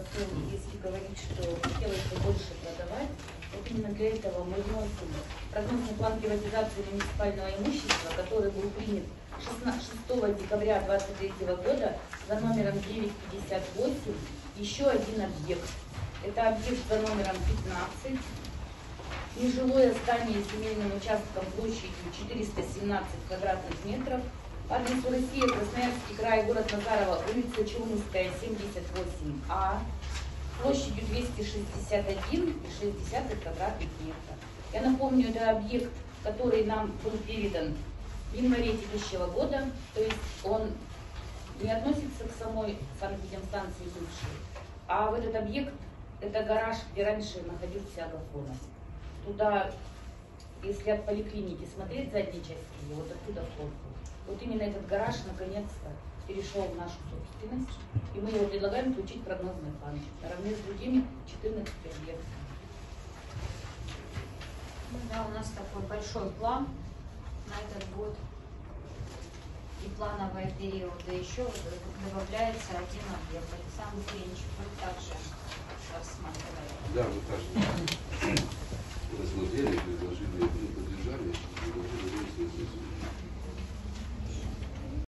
потом, если говорить, что хотелось бы больше продавать, вот именно для этого мы вносим прогнозный план приватизации муниципального имущества, который был принят 6 декабря 2023 года за номером 958, еще один объект. Это объект за номером 15. Нежилое здание с земельным участком площадью 417 квадратных метров. Адрес Россия, Красноярский край, город Назарово, улица Челнинская, 78А, площадью 261,6 квадратных метров. Я напомню, это объект, который нам был передан в январе текущего года, то есть он не относится к самой санэпидемстанции бывшей, а в этот объект, это гараж, где раньше находился Агафонов. Туда, если от поликлиники смотреть задней части, вот оттуда вход был. Вот именно этот гараж наконец-то перешел в нашу собственность, и мы его предлагаем включить в прогнозный план наравне с другими 14 объектами. Да, у нас такой большой план на этот год. И плановые периоды еще добавляется один объект. Александр Евгеньевич, вы также рассматриваете. Да, мы также.